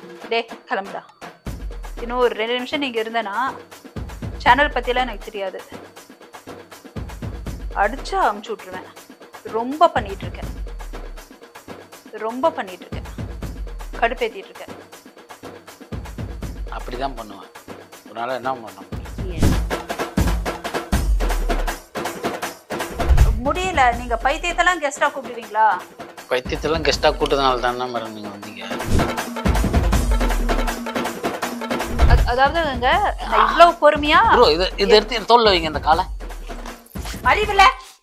டே கிளம்புடா. இன்னும் ஒரு 2 நிமிஷம் நீங்க இருந்தனா சேனல் பத்தியெல்லாம் எனக்கு தெரியாது. அடிச்சா அமுச்சு விட்டுருவேன். ரொம்ப பண்ணிட்டு இருக்கேன். கடுப்பேத்திட்டு இருக்கேன். அப்படிதான் பண்ணுவேன். உன்னால என்ன பண்ண முடியல. நீங்க பைத்தியத்தெல்லாம் கெஸ்டா கூப்பிடுவீங்களா? பைத்தியத்தெல்லாம் கெஸ்டா கூட்டதுனால தானே மேடம் நீங்க வந்தீங்க. அதாவதுங்க நான் இவ்வளவு பொறுமையா ப்ரோ இது எடுத்து தோல்ல வைங்க இந்த காலை. அறிவில்ல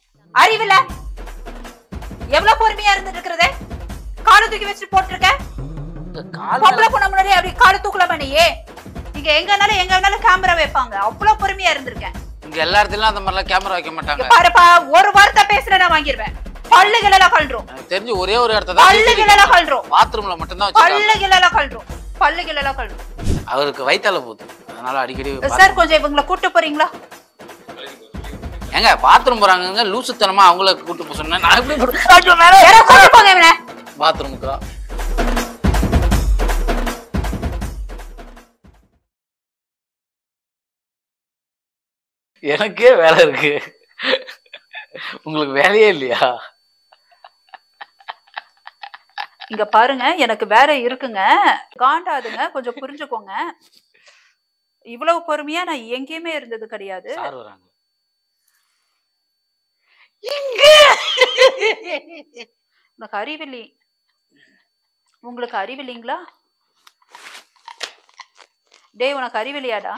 எவ்வளவு பொறுமையா இருந்துட்டு இருக்கிறதே. காலை தூக்கி வச்சுட்டு போட்டுருக்க. பொம்பளை பொண்ணு முன்னாடி அப்படி காலை தூக்கல பண்ணியே. இங்க எங்கனாலும் கேமரா வைப்பாங்க. அவ்வளவு பொறுமையா இருந்திருக்கேன். இங்க எல்லா இடத்துலயும் அந்த மாதிரிலாம் கேமரா வைக்க மாட்டாங்க. பாருப்பா, ஒரு வார்த்தை பேசுற நான் வாங்கிடுவேன். பல்லுகள் எல்லாம் கழண்டுரும். எனக்கு தெரிஞ்சு ஒரே ஒரு இடத்துல தான் பல்லுகள் எல்லாம் கழண்டுரும். பாத்ரூம்ல மட்டும் தான் வச்சிருக்காங்க. பல்லுகள் எல்லாம் கழண்டுரும். அவருக்கு வயித்தால போகுது. அதனால அடிக்கடி சார் கொஞ்சம் இவங்களை கூட்டு போறீங்களா? ஏங்க பாத்ரூம் போறாங்க லூசுத்தனமா அவங்கள கூட்டு போக சொன்னா நான் எப்படி கூட்டு போங்க இவனை பாத்ரூமுக்கு. எனக்கே வேலை இருக்கு, உங்களுக்கு வேலையே இல்லையா? இங்க பாருங்க, எனக்கு வேற இருக்குங்க. காண்டாதுங்க, கொஞ்சம் புரிஞ்சுக்கோங்க. இவ்வளவு பொறுமையா நான் எங்கேயுமே இருந்தது கிடையாது. சார் வராங்க. உனக்கு அறிவில்லை. உங்களுக்கு அறிவில்லைங்களா? டேய் உனக்கு அறிவில்லையாடா?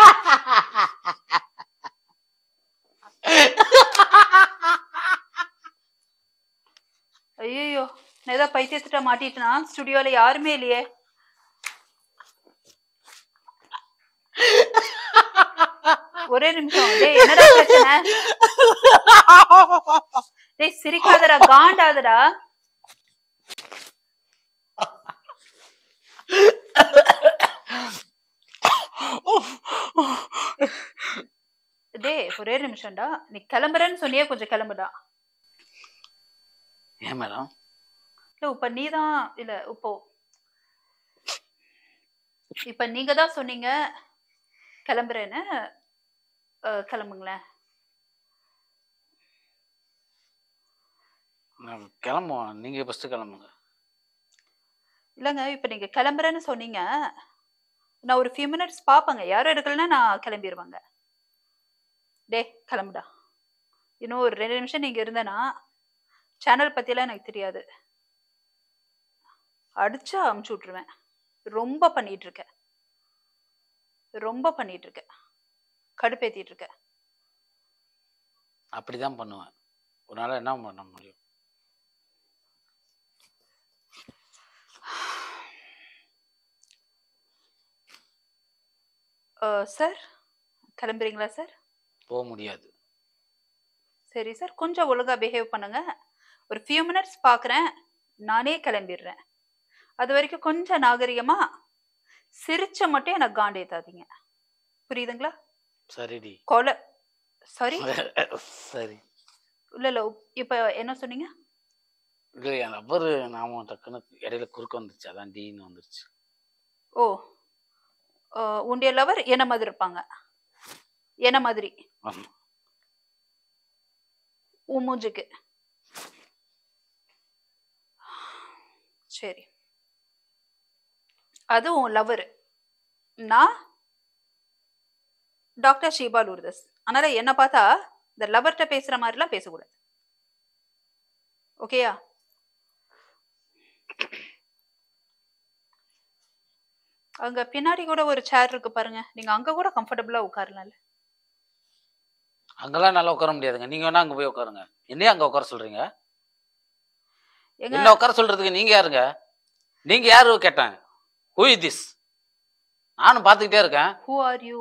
ஐயோ, நான் ஏதோ பைத்தியத்திட்ட மாட்டிட்டேனா? ஸ்டுடியோல யாருமே இல்லையே. ஒரே நிமிஷம். டேய் என்னடா பிரச்சனை? டேய் சிரிக்காதடா, காண்டாதடா. டேய் ஒரே நிமிஷம்டா. நீ கிளம்புறேன்னு சொன்னியே, கொஞ்சம் கிளம்புடா. ஏன் மேடம்? இல்ல இப்ப நீதான் இல்ல இப்ப நீங்க தான் சொன்னீங்க கிளம்புறேன்னு. கிளம்புங்களேன். கிளம்புவோம், நீங்க ஃபர்ஸ்ட் கிளம்புங்க. இல்லங்க இப்ப நீங்க கிளம்புறேன்னு சொன்னீங்க. நான் ஒரு few minutes பாப்பேங்க. யாரும் எடுக்கலன்னா நான் கிளம்பிடுவாங்க. டே கிளம்புடா. இன்னும் ஒரு 2 நிமிஷம் நீங்க இருந்தனா சேனல் பத்தியெல்லாம் எனக்கு தெரியாது. அடிச்சா அமுச்சு விட்டுருவேன். ரொம்ப பண்ணிட்டு இருக்கேன். கடுப்பேத்திட்டு இருக்கேன். அப்படிதான் பண்ணுவேன். உன்னால என்ன பண்ண முடியும்? சார் கிளம்புறீங்களா சார்? போக முடியாது. சரி சார், கொஞ்சம் ஒழுங்கா பிஹேவ் பண்ணுங்க. ஒரு few minutes பாக்குறேன், நானே கிளம்பிடுறேன். அது வரைக்கும் கொஞ்சம் நாகரிகமா சிரிச்ச மட்டும் எனக்கு காண்டேத்தாதீங்க. புரியுதுங்களா? சரிடி. கொலை சாரி. சரி. இல்ல இப்ப என்ன சொன்னீங்க? இல்லை என் நம்பரு நாம டக்குன்னு இடையில குறுக்க வந்துருச்சு, அதான் டீன்னு வந்துருச்சு. ஓ, உன்னுடைய லவர் என்ன மாதிரி இருப்பாங்க? என்ன மாதிரி? உன் மூஞ்சுக்கு. சரி, அது உன் லவர். நான் டாக்டர் ஷீபா லூர்தஸ். அதனால என்ன பார்த்தா இந்த லவர்கிட்ட பேசுற மாதிரிலாம் பேசக்கூடாது. ஓகேயா? அங்க பின்னாடி கூட ஒரு சேர் இருக்கு பாருங்க, நீங்க அங்க கூட கம்ஃபர்டபுளா உட்காரலாம்ல. அங்கெல்லாம் நல்லா உட்கார முடியாதுங்க. நீங்க வேணா அங்க போய் உட்காருங்க. என்னைய அங்க உட்கார சொல்றீங்க? என்ன உட்கார சொல்றதுக்கு நீங்க யாருங்க? நீங்க யாரு கேட்டேன்? Who is this? நானும் பார்த்துக்கிட்டே இருக்கேன். Who are you?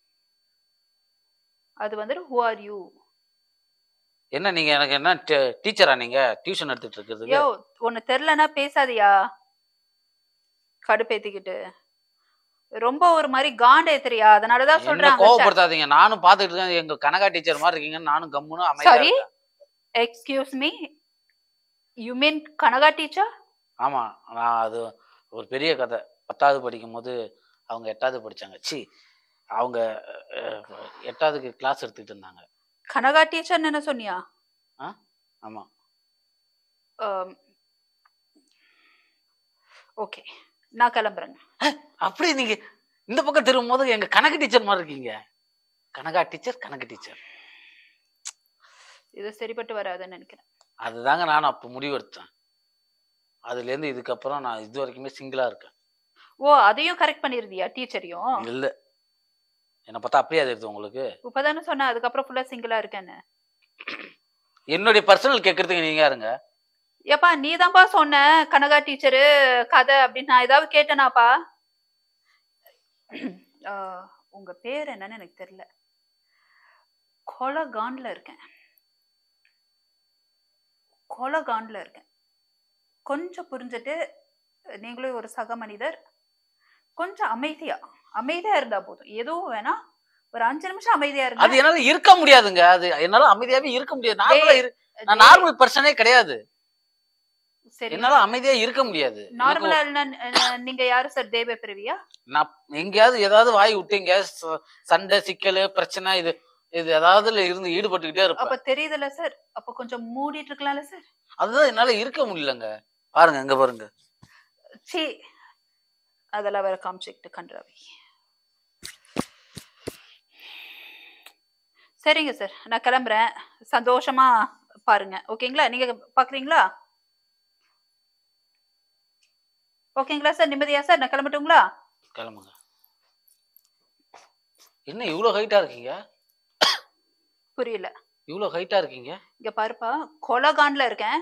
அது வந்துட்டு who are you? என்ன நீங்க எனக்கு என்ன டீச்சரா? நீங்க டியூஷன் எடுத்துட்டு இருக்குது? யோ ஒன்னு தெரியலனா பேசாதியா. கடுப்பேத்திக்கிட்டு ரொம்ப ஒரு மாதிரி காண்டேத்திரியா. அதனாலதான் சொல்றேன். கோவப்படுத்தாதீங்க. நானும் பார்த்துட்டு இருக்கேன். எங்க கனகா டீச்சர் மாதிரி இருக்கீங்க. நானும் கம்முன்னு அமைதியா இருக்கேன். Sorry, excuse me, you mean Kanaka teacher? ஆமா, நான் அது ஒரு பெரிய கதை. 10வது படிக்கும்போது அவங்க 8வது படிச்சாங்க. அவங்க 8வதுக்கு கிளாஸ் எடுத்துக்கிட்டு இருந்தாங்க. கனகா டீச்சர் என்ன சொன்னியா? ஆ ஆமா. ஓகே, நான் கிளம்புறேங்க. அப்படி நீங்க இந்த பக்கம் திரும்பும்போது எங்க கணக்கு டீச்சர் மாதிரி இருக்கீங்க. கனகா டீச்சர், கணக்கு டீச்சர். இது சரிப்பட்டு வராதுன்னு நினைக்கிறேன். அதுதாங்க நானும் அப்போ முடிவெடுத்தேன். அதுலேருந்து இதுக்கப்புறம் நான் இது வரைக்குமே சிங்கிளா இருக்கேன். ஓ, அதையும் கரெக்ட் பண்ணிருந்தியா டீச்சரையும்? இல்ல, என்னை பார்த்தா அப்படியே அது எடுத்து உங்களுக்கு. இப்பதானே சொன்ன அதுக்கப்புறம் ஃபுல்லா சிங்கிளா இருக்கேன்னு. என்னுடைய பர்சனல் கேட்கறதுக்கு நீங்க யாருங்க? ஏப்பா நீ தான்ப்பா சொன்ன கனகா டீச்சரு கதை அப்படின்னு. நான் ஏதாவது கேட்டேனாப்பா? உங்க பேர் என்னன்னு எனக்கு தெரியல. கொலகான்ல இருக்கேன். கொஞ்சம் புரிஞ்சுட்டு, நீங்களும் ஒரு சக மனிதர், கொஞ்சம் அமைதியா இருந்தா போதும். எதுவும் வேணா, ஒரு 5 நிமிஷம் அமைதியா இருங்க. அது என்னால இருக்க முடியாதுங்க. அது என்னால அமைதியாவே இருக்க முடியாது. நான் நார்மல் பர்சனே கிடையாது. சரி, என்னால அமைதியா இருக்க முடியாது. நார்மலா நீங்க யாரு சார்? தேவ பிறவியா? நான் எங்கேயாவது ஏதாவது வாய் விட்டு எங்கேயாவது சண்டை, சிக்கல், பிரச்சனை இது ஏதாவது இருந்து ஈடுபட்டுக்கிட்டே இருப்பேன். அப்ப தெரியுதுல்ல சார், அப்ப கொஞ்சம் மூடிட்டு இருக்கலாம்ல சார்? அதுதான் என்னால இருக்க முடியலங்க. பாருங்க, இங்க பாருங்க. அதெல்லாம் வேற காமிச்சுக்கிட்டு கன்றாவி. சரிங்க சார், நான் கிளம்புறேன். சந்தோஷமா பாருங்க, ஓகேங்களா? நீங்க பாக்குறீங்களா? ஓகேங்களா சார்? நிம்மதியா சார்? நான் கிளம்பட்டுங்களா? கிளம்புங்க. என்ன இவ்வளவு ஹைட்டா இருக்கீங்க? புரியல. இவ்வளவு ஹைட்டா இருக்கீங்க? இங்க பாருப்பா, கொலகான்ல இருக்கேன்.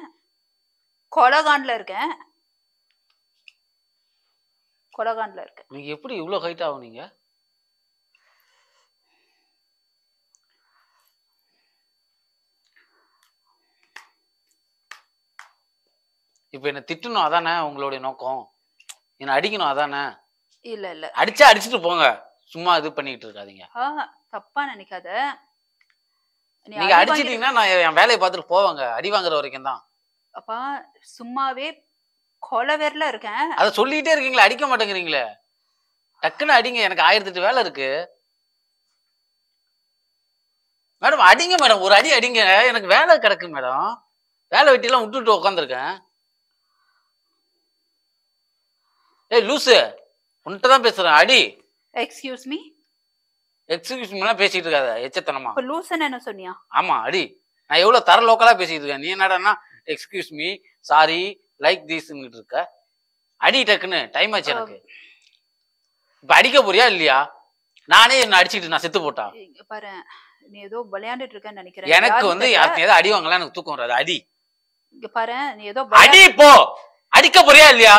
நீங்க எப்படி இவ்வளவு ஹைட் ஆகுனீங்க? இப்ப என்ன திட்டணும் அதானே உங்களுடைய நோக்கம்? என்ன அடிக்கணும் அதானே? இல்ல அடிச்சுட்டு போங்க. சும்மா இது பண்ணிட்டு இருக்காதீங்க. தப்பா நினைக்காத. நீங்க அடிச்சிட்டீங்கன்னா நான் என் வேலையை பார்த்துட்டு போவாங்க. அடி வாங்குற வரைக்கும் தான். அப்பா சும்மாவே கொலவெறல இருக்கேன். அத சொல்லிட்டே இருக்கீங்களே, அடிக்க மாட்டேங்கிறீங்களே. டக்குன்னு அடிங்க, எனக்கு 1008 வேலை இருக்கு. மேடம் அடிங்க மேடம், ஒரு அடி அடிங்க, எனக்கு வேலை கிடக்கு மேடம். வேலை வெட்டிலாம் விட்டுட்டு உட்காந்துருக்கேன். ஏய் லூசு, உன்கிட்ட தான் பேசுறேன், அடி. எக்ஸ்கியூஸ் மீ பேசிட்டு இருக்காத எச்சத்தனமா. லூசுன்னு என்ன சொன்னியா? ஆமா அடி. நான் எவ்வளவு தர லோக்கலா பேசிட்டு இருக்கேன். நீ என்னடா எக்ஸ்கியூஸ் மீ, சாரி, லைக் திஸ்ன்னு இருக்க. அடி டக்குன்னு, டைம் ஆச்சு எனக்கு. இப்ப அடிக்க போறியா இல்லையா? நானே என்ன அடிச்சுட்டு நான் செத்து போட்டா பாரு, நீ ஏதோ விளையாண்டுட்டு இருக்கன்னு நினைக்கிறேன். எனக்கு வந்து ஏதோ அடி வாங்கலாம், எனக்கு தூக்கம் வராது. அடி. இங்க பாரு, நீ ஏதோ அடி. போ, அடிக்க போறியா இல்லையா?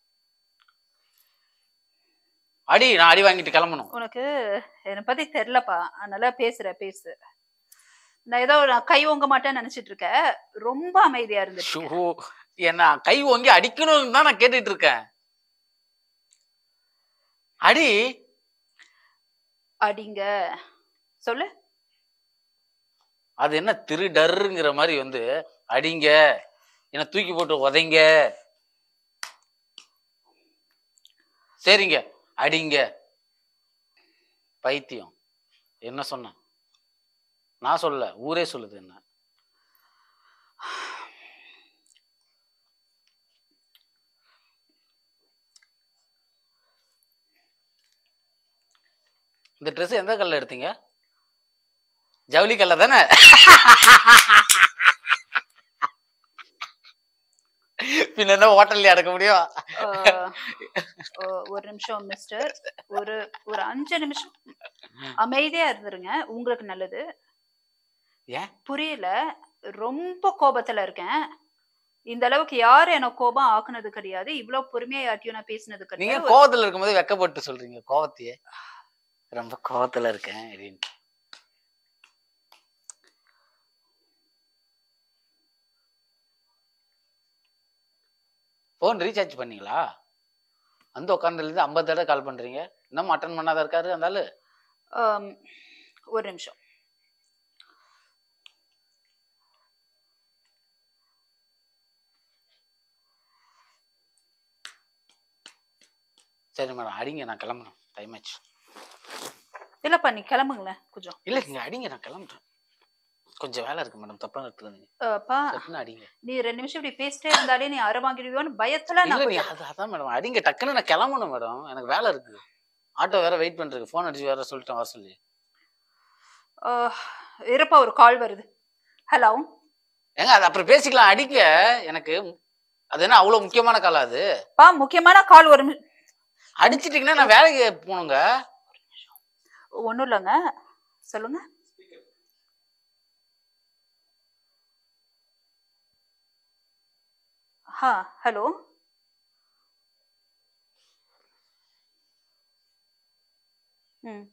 அடி. நான் அடி வாங்கிட்டு கிளம்பணும். உனக்கு என்னை பத்தி தெரியலப்பா, அதனால பேசு. நான் ஏதோ கை ஓங்க மாட்டேன்னு நினைச்சிட்டு இருக்க. ரொம்ப அமைதியா இருந்துச்சு. என்ன கை ஓங்கி அடிக்கணும்னு தான் நான் கேட்டுட்டு இருக்கேன். அடி. அடிங்க சொல்லு. அது என்ன திருடருங்கிற மாதிரி வந்து அடிங்க, என்ன தூக்கி போட்டு உதைங்க. சரிங்க, அடிங்க. பைத்தியம். என்ன சொன்ன? நான் சொல்ல, ஊரே சொல்லுது. என்ன இந்த ட்ரெஸ் எந்த கல்ல எடுத்தீங்க? ஜவுளி கல்ல தானே? பின்ன என்ன ஹோட்டல்ல அடக்க முடியும்? ஒரு நிமிஷம் மிஸ்டர், ஒரு 5 நிமிஷம் அமைதியா இருந்துருங்க, உங்களுக்கு நல்லது. ஏன் புரியல? ரொம்ப கோபத்துல இருக்கேன். இந்த அளவுக்கு யாரும் என்ன கோபம் ஆக்குனது கிடையாது. இவ்வளவு பொறுமையா யார்ட்டையும் நான் பேசினது கிடையாது. நீங்க கோவத்துல இருக்கும்போது வெக்கப்பட்டு சொல்றீங்க கோவத்தையே. ரொம்ப கோவத்துல இருக்கேன் அப்படின்னு. போன் ரீசார்ஜ் பண்ணீங்களா? அந்த உட்காந்துல இருந்து 50 தடவை கால் பண்றீங்க, இன்னும் அட்டன் பண்ணாத இருக்காரு அந்த ஆளு. ஒரு நிமிஷம். சரி மேடம் அடிங்க, நான் கிளம்புறேன், டைம் ஆச்சு. இல்லப்பா நீ கிளம்புங்களேன் கொஞ்சம். இல்ல நீங்க அடிங்க, நான் கிளம்புறேன், கொஞ்சம் வேலை இருக்கு மேடம், தப்பா எடுத்துக்காதீங்க. பா சட்டுன்னு அடிங்க. நீ 2 நிமிஷம் இப்படி பேசிட்டே இருந்தாலே நீ அரை வாங்கிடுவியோன்னு பயத்துல இல்ல நான் நீ கொஞ்சம் அதான் மேடம் அடிங்க, டக்குன்னு நான் கிளம்பணும் மேடம், எனக்கு வேலை இருக்கு. ஆட்டோ வேற வெயிட் பண்றது, ஃபோன் அடிச்சு வேற சொல்லிட்டேன் வர சொல்லி. இருப்பா ஒரு கால் வருது. ஹலோ ஏங்க அது அப்புறம் பேசிக்கலாம், அடிக்க எனக்கு அது என்ன அவ்வளவு முக்கியமான கால் அது? பா முக்கியமான கால் ஒரு அடிச்சிட்டீங்கன்னா நான் வேலைக்கு போகணுங்க. ஒன்றும் இல்லைங்க சொல்லுங்க. ஹலோ ம்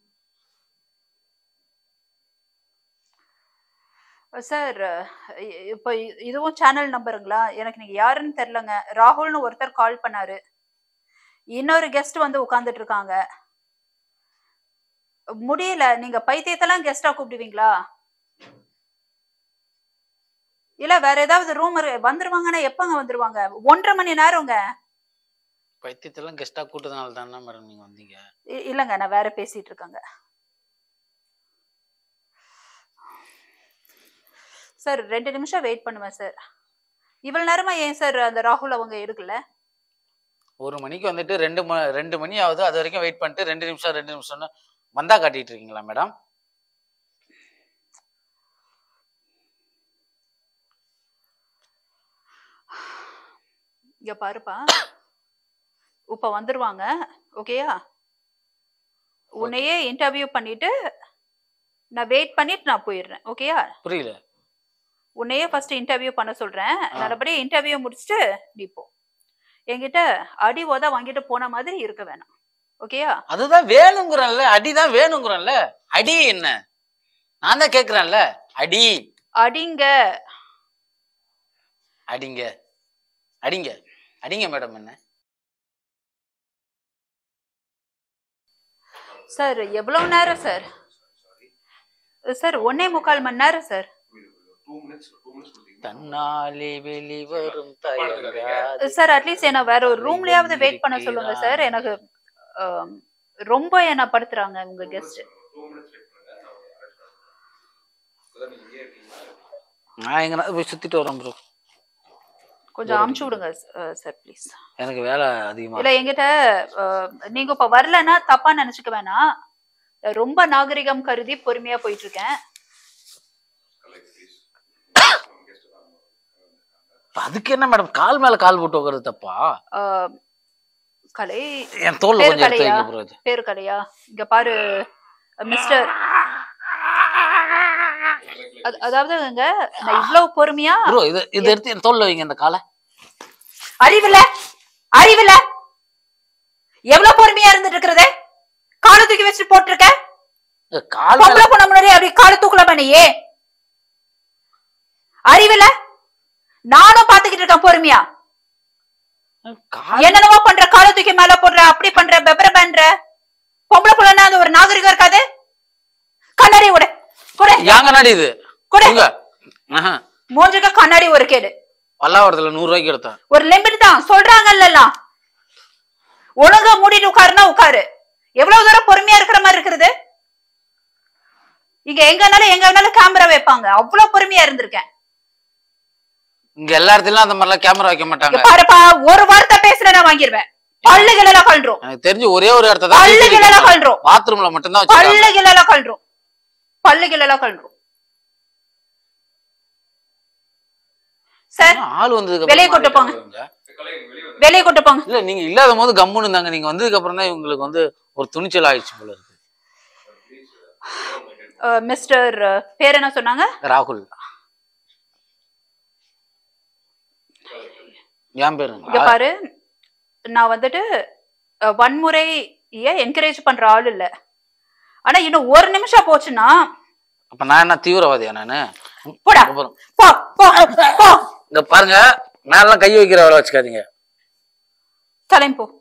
சார் இப்போ இதுவும் சேனல் நம்பருங்களா? எனக்கு நீங்க யாருன்னு தெரிலங்க. ராகுல்னு ஒருத்தர் கால் பண்ணாரு. இன்னொரு கெஸ்ட் வந்து உட்கார்ந்துட்டு இருக்காங்க. முடியல. நீங்க பைத்தியத்தெல்லாம் கெஸ்டா கூப்பிடுவீங்களா? இல்ல வேற ஏதாவது ரூம் வந்துருவாங்கன்னா எப்பங்க வந்துருவாங்க? 1.5 மணி நேரங்க. பைத்தியத்தெல்லாம் கெஸ்டா கூட்டதுனால தானே மேடம் நீங்க வந்தீங்க. இல்லங்க நான் வேற பேசிட்டு இருக்கேங்க. சார் 2 நிமிஷம் வெயிட் பண்ணுவேன் சார். இவ்வளவு நேரமா ஏன் சார் அந்த ராகுல் அவங்க எடுக்கல? 1 மணிக்கு வந்துட்டு 2 மணி ஆகுது, அது வரைக்கும் வெயிட் பண்ணிட்டு 2 நிமிஷம்னு வந்தா காட்டிட்டு இருக்கீங்களா மேடம்? இங்க பாருப்பா, இப்ப வந்துருவாங்க ஓகேயா? உன்னையே இன்டர்வியூ பண்ணிட்டு நான் வெயிட் பண்ணிட்டு நான் போயிடுறேன் ஓகேயா? புரியல. உன்னையே ஃபர்ஸ்ட் இன்டர்வியூ பண்ண சொல்றேன். நல்லபடியா இன்டர்வியூ முடிச்சுட்டு நீ போ. என்கிட்ட அடி உத வாங்கிட்டு போன மாதிரி இருக்க வேணாம் ஓகேயா? அதுதான் வேணுங்கிறேன்ல, அடிதான் வேணுங்கிறேன்ல. அடி என்ன நான் தான் கேக்குறேன்ல, அடி அடிங்க அடிங்க அடிங்க அடிங்க மேடம். என்ன சார் எவ்வளவு நேரம் சார்? சார் 1.25 மணி நேரம் சார். தன்னாலே வெளிவரும் சார் அட்லீஸ்ட் என்ன வேற ஒரு ரூம்லயாவது வெயிட் பண்ண சொல்லுங்க சார். எனக்கு ரொம்ப என்ன படுத்துறாங்க உங்க கெஸ்ட். நான் எங்க போய் சுத்திட்டு வரேன் ப்ரோ. கொஞ்சம் அமுச்சு விடுங்க சார் ப்ளீஸ். எனக்கு வேலை அதிகமா இல்ல என்கிட்ட நீங்க இப்ப வரலன்னா தப்பா நினைச்சுக்க வேணாம். ரொம்ப நாகரிகம் கருதி பொறுமையா போயிட்டு இருக்கேன். அதுக்கு என்ன மேடம் கால் மேல கால் போட்டு உட்கார்றது தப்பா? கலை என் தோல்ல கொஞ்சம் எடுத்து வைங்க ப்ரோ. பேரு கலையா? இங்க பாரு மிஸ்டர், அதாவதுங்க நான் இவ்வளவு பொறுமையா ப்ரோ இது எடுத்து என் தோல்ல வைங்க இந்த காலை. அறிவில்ல அறிவில்ல எவ்வளவு பொறுமையா இருந்துட்டு இருக்கிறது? காலை தூக்கி வச்சுட்டு போட்டிருக்க. கால் போன முன்னாடி அப்படி காலை தூக்கலாமா நீயே? அறிவில்ல நானும் பாத்துக்கிட்டு இருக்கேன் பொறுமையா. என்னென்னவோ பண்ற, காலை தூக்கி மேல போடுற, அப்படி பண்ற, பெப்பர பண்ற. பொம்பளை புள்ளனா அது ஒரு நாகரிகம் இருக்காது? கண்ணாடி விட கூட யாங்க கண்ணாடி இது கூட மூஞ்சுக்கு கண்ணாடி ஒரு கேடு. பல்லாவரத்துல 100 ரூபாய்க்கு எடுத்தேன். ஒரு லிமிட் தான் சொல்றாங்கல்ல. ஒழுங்கா மூடிட்டு உட்காருனா உட்காரு. எவ்வளவு தூரம் பொறுமையா இருக்கிற மாதிரி இருக்கிறது? இங்க எங்க வேணாலும் கேமரா வைப்பாங்க. அவ்வளவு பொறுமையா இருந்திருக்கேன். இங்க எல்லா இடத்துலயும் அந்த மாதிரிலாம் கேமரா வைக்க மாட்டாங்க. பாருப்பா ஒரு வார்த்தை பேசுற நான் வாங்கிடுவேன். பல்லுகள் எல்லாம் கழன்றோம். எனக்கு தெரிஞ்சு ஒரே ஒரு இடத்துல தான் பல்லுகள் எல்லாம் கழன்றோம். பாத்ரூம்ல மட்டும் தான் வச்சிருக்காங்க. பல்லுகள் எல்லாம் கழன்றோம். பல்லுகள் எல்லாம் கழன்றோம். சார் ஆள் வந்ததுக்கு வெளியே கொண்டு போங்க. வெளியே கொண்டு போங்க. இல்ல நீங்க இல்லாத போது கம்முன்னு இருந்தாங்க. நீங்க வந்ததுக்கு அப்புறம் தான் இவங்களுக்கு வந்து ஒரு துணிச்சல் ஆயிடுச்சு போல இருக்கு. மிஸ்டர் பேர் என்ன சொன்னாங்க? ராகுல். என் பேரு. இங்க பாரு, நான் வந்துட்டு வன்முறைய என்கரேஜ் பண்ற ஆள் இல்ல. ஆனா இன்னும் ஒரு நிமிஷம் போச்சுன்னா அப்ப நான் என்ன தீவிரவாதியா? நானு போடா போ போ போ. இங்க பாருங்க, மேல கை வைக்கிற வேலை வச்சுக்காதீங்க. கிளம்பி போ.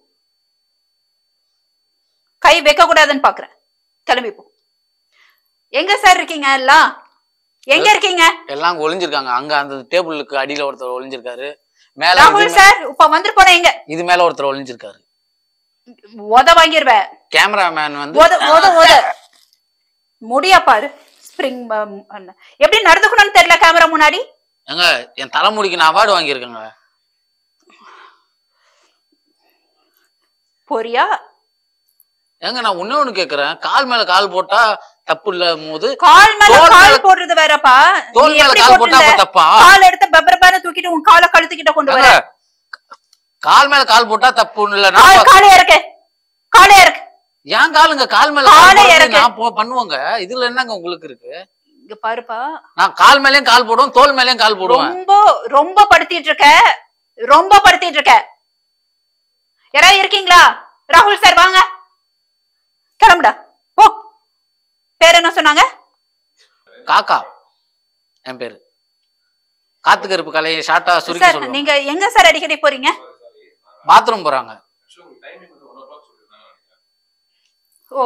கை வைக்க கூடாதுன்னு பாக்குறேன். கிளம்பி போ. எங்க சார் இருக்கீங்க? எல்லாம் எங்க இருக்கீங்க? எல்லாம் ஒளிஞ்சிருக்காங்க. அங்க அந்த டேபிளுக்கு அடியில ஒருத்தர் ஒளிஞ்சிருக்காரு. மேல ராகுல் சார் இப்ப வந்து போறேன். எங்க இது மேல ஒருத்தர் ஒளிஞ்சிருக்காரு. உத வாங்கிருவேன். கேமராமேன் வந்து உத உத உத முடியா பாரு. ஸ்ப்ரிங் எப்படி நடந்துக்கணும்னு தெரியல கேமரா முன்னாடி. எங்க என் தலைமுடிக்கு நான் அவார்டு வாங்கியிருக்கேங்க. போறியா? ஏங்க நான் ஒண்ணு கேக்குறேன், கால் மேல கால் போட்டா தப்பு இல்ல போது கால் மேல கால் போடுறது வேறப்பா. தோல் மேல கால் போட்டா தப்பா? கால் எடுத்து பெப்பரப்பான தூக்கிட்டு உன் காலை கழுத்துக்கிட்ட கொண்டு வர. கால் மேல கால் போட்டா தப்பு இல்ல. காலே இருக்கு, காலே இருக்கு. ஏன் காலுங்க கால் மேல நான் பண்ணுவாங்க. இதுல என்னங்க உங்களுக்கு இருக்கு? இங்க பாருப்பா, நான் கால் மேலயும் கால் போடுவேன், தோல் மேலயும் கால் போடுவேன். ரொம்ப ரொம்ப படுத்திட்டு இருக்க, ரொம்ப படுத்திட்டு இருக்க. யாராவது இருக்கீங்களா? ராகுல் சார் வாங்க, கிளம்புடா போ. பேர் என்ன சொன்னாங்க? காக்கா. என் பேரு காத்து கருப்பு கலையை ஷார்ட்டா சுருக்கி சொல்லுங்க. நீங்க எங்க சார் அடிக்கடி போறீங்க? பாத்ரூம் போறாங்க. ஓ,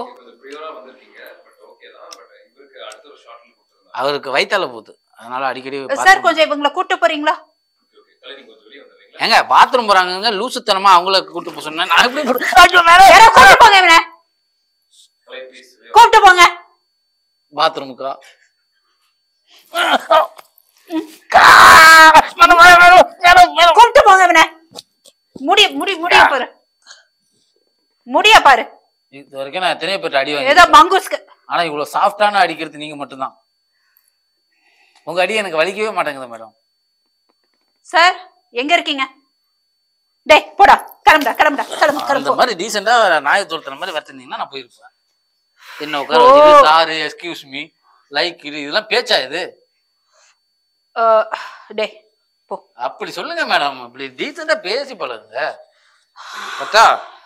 அவருக்கு வயித்தால போகுது, அதனால அடிக்கடி. சார் கொஞ்சம் இவங்களை கூட்டு போறீங்களா? எங்க பாத்ரூம் போறாங்க, லூசுத்தனமா அவங்கள கூட்டு போக சொன்னேன். கூப்பிட்டு போங்க பாத்ரூமுக்கா. கூப்பிட்டு போங்க இவனை. முடிய பாரு, முடிய பாரு. இது வரைக்கும் நான் எத்தனையோ பேர் அடி வாங்கி, ஏதோ மங்குஸ்க்கு. ஆனா இவ்வளவு சாஃப்டான அடிக்கிறது நீங்க மட்டும்தான். உங்க அடி எனக்கு வலிக்கவே மாட்டேங்குது மேடம். சார் எங்க இருக்கீங்க? டேய் போடா, கிளம்புடா கிளம்புடா கிளம்பு கிளம்பு. இந்த மாதிரி டீசெண்டா நாயை துரத்துற மாதிரி வரத்திருந்தீங்கன்னா நான் போயிருப்பேன். என்ன உட்கார வச்சுட்டு சாரி எக்ஸ்கியூஸ் மீ லைக் இதெல்லாம் பேச்சா இது? டேய் போ. அப்படி சொல்லுங்க மேடம், அப்படி டீசெண்டா பேசி பழகுங்க.